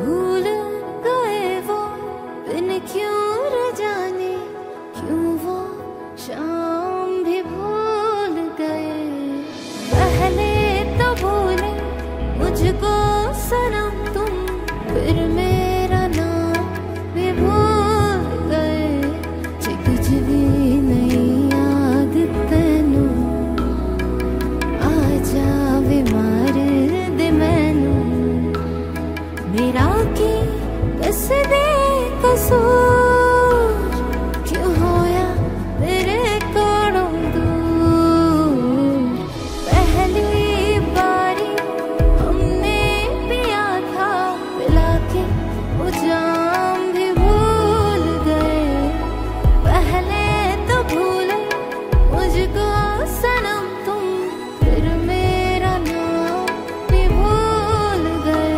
भूल गए वो दिन, क्यों न जाने क्यों वो शाम भी भूल गए। पहले तो भूले मुझको सनम तुम, फिर मेरा नाम भी भूल गए। जे कुछ भी नहीं याद तेनू, आ जावे मार दे मैनू। मेरा की दस दे कसूर, क्यों होया मेरे कोलों दूर। पहली बारी हमने पिया था, पिला के वो जाम भी भूल गए। पहले तो भूले मुझको सनम तुम, फिर मेरा नाम भी भूल गए।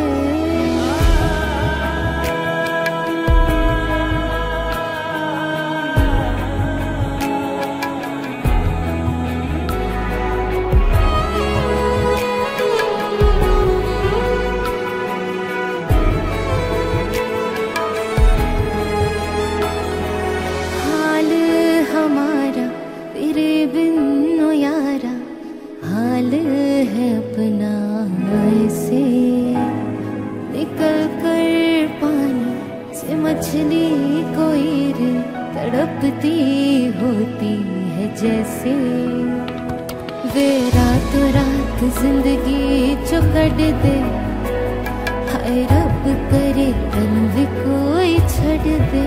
हाल हमारा तेरे बिन ओ यारा, हाल है अपना ऐसे। निकल कर पानी से मछली कोई रे, तड़पती होती है जैसे। वे रातों रात जिंदगी जो कट दे, हाय रब करे तन भी कोई छड़ दे।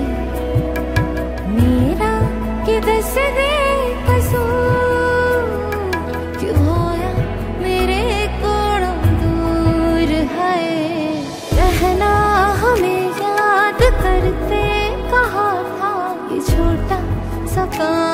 मेरा कि दस दे कसूर, क्यों होया मेरे कोलों दूर है। रहना हमें याद करते कहा था, ये छोटा सा काम